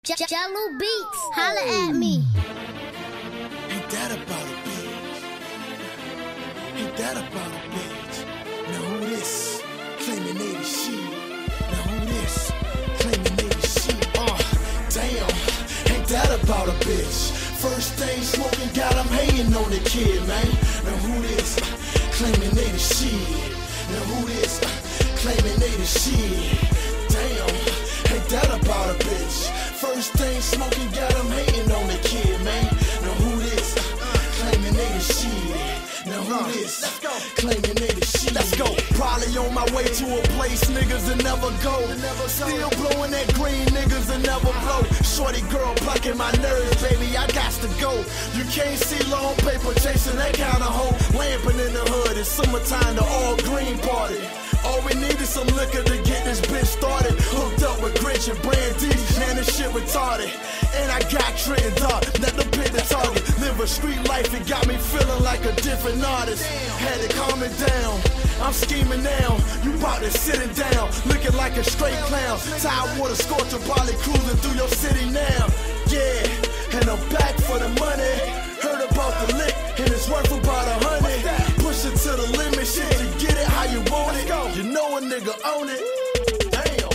Jello Beats, holla at me. Ain't that about a bitch? Ain't that about a bitch? Now who this? Claiming they the shit. Now who this? Claiming they the shit. Damn, ain't that about a bitch? First thing smoking got him hating on the kid, man. Now who this? Claiming they the shit. Now who this? Claiming they the shit. Damn, ain't that about a bitch? First thing smoking got him hating on the kid, man. Now who this? Claiming they the shit. Now who this? Let's go. Claiming they the shit. Let's go. Probably on my way to a place niggas that never go. Still blowing that green, niggas that never blow. Shorty girl plucking my nerves, baby, I got to go. You can't see long paper chasing that kind of hoe. Lamping in the hood, it's summertime, the all green party. All we need is some liquor to get this bitch started. Hooked up with Grinch and Brandy, man, this shit retarded. And I got Trenton Dark, let them pick the target. Live a street life, it got me feeling like a different artist. Had to calm it down, I'm scheming now. You bout to sitting down, looking like a straight clown. Tide water scorcher, probably cruising through your city now. Yeah, and I'm back for the money. Heard about the lick, and it's worth about 100. Push it to the limit, shit, you get it how you want it. You know a nigga own it. Damn,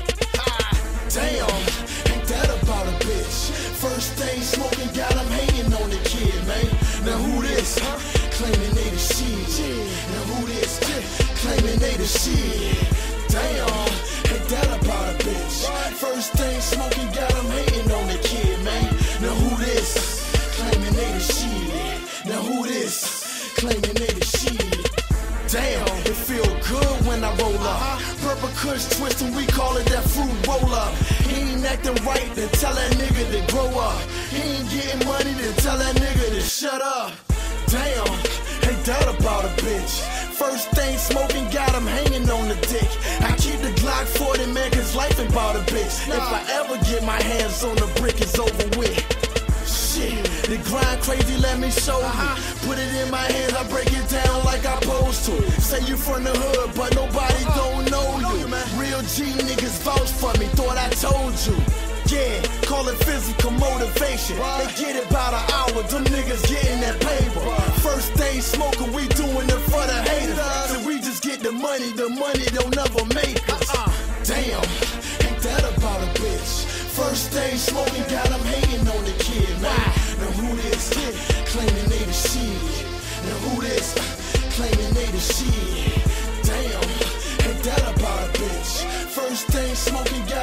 damn, ain't that about a bitch? First thing smoking got him hating on the kid, man. Now who this? Claiming they the shit. Now who this? Claiming they the shit. Damn, ain't that about a bitch? First thing smoking got him hating on the kid, man. Now who this? Claiming they the shit. Now who this? Claiming they the shit. Damn, it feel good when I roll up. Purple Kush twistin', we call it that fruit roller. He ain't acting right, then tell that nigga to grow up. He ain't getting money, then tell that nigga to shut up. Damn, ain't that about a bitch? First thing smoking got him hanging on the dick. I keep the Glock 40, man, cause life ain't about a bitch. If I ever get my hands on the brick, it's over with. Shit, the grind crazy, let me show you. Put it in my hands, I break it down like I supposed to. Say you from the hood, but nobody don't know you. Real G niggas vouch for me, thought I told you. Yeah, call it physical motivation. They get it about an hour, them niggas getting that paper. First thing smoking, we doing it for the haters. So we just get the money don't never make us. Damn, ain't that about a bitch? First thing smoking got him hating on the kid, man. Now who this? Claiming they the shit. Now who this? Claiming they the shit. Damn, ain't that about a bitch? First thing smoking got